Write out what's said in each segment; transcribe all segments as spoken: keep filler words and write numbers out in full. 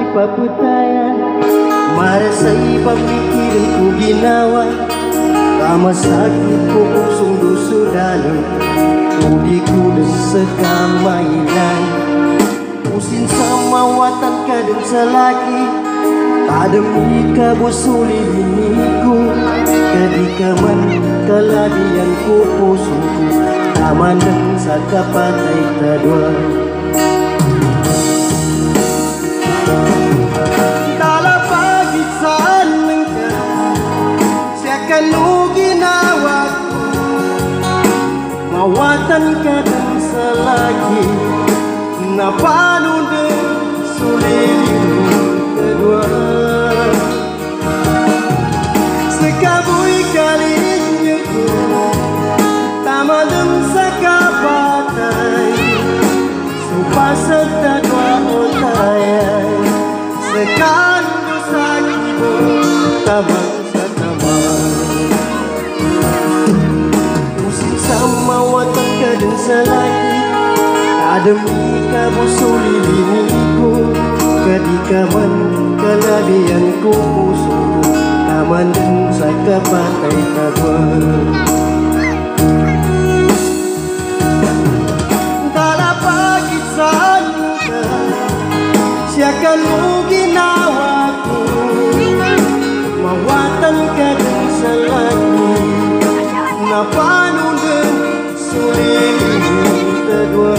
paputayan marasay pamikirin ko ginawa kama sakit ko pusong dusudalo Tudi ko din sa kamailan Usin sa mawatan ka din sa laki Kadami ka busuli liniku Kadi ka man kaladian ko pusong ko Taman din sa kapatay kadwa Talapagit saan nang ka Siya kanu ginawa ko Mawatan ka din sa laki Na paano din sulilin kedua Sekabuy kalinya ko Tama din sa kapatay Supasat na dua otay Sekando sa kibo Tabang sa taman Usin sa mawatan ka din sa laki Ademi ka busuli liniku Kadi ka man kaladian ko puso Taman din sa kapatay kadwa Talapagit saan ka Siya ka mo ginawa ko Mawatan ka din sa laki Na paano din sulilin kadwa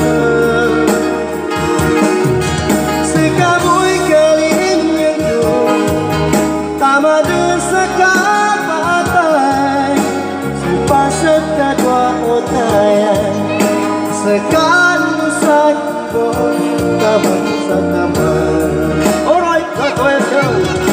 Sekaboy kalinya ko Tama din sa kapatay Supasat kadwa otayan Sekando sa kibo Tabang sa taman Alright, let's go!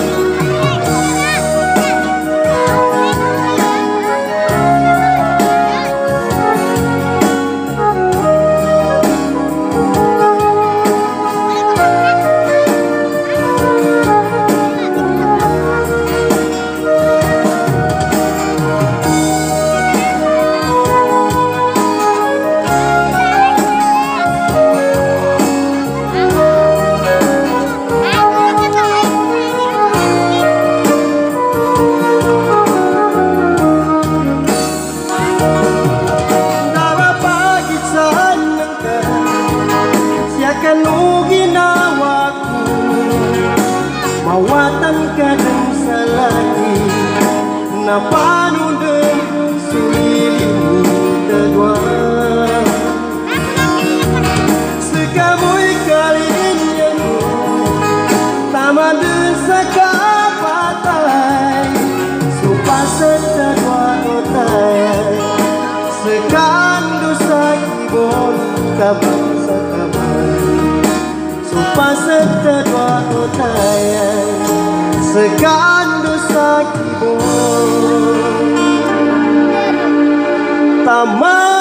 Kanu ginawa ko Mawatan ka din sa laki Na paano din sulilin kadwa Sekamoy kalinya mo Tama din sa kapatay Supasat kadwa otay Sekando sa kibon Tabang sa taman Supasat kadwa otayan Sekando sa kibon Taman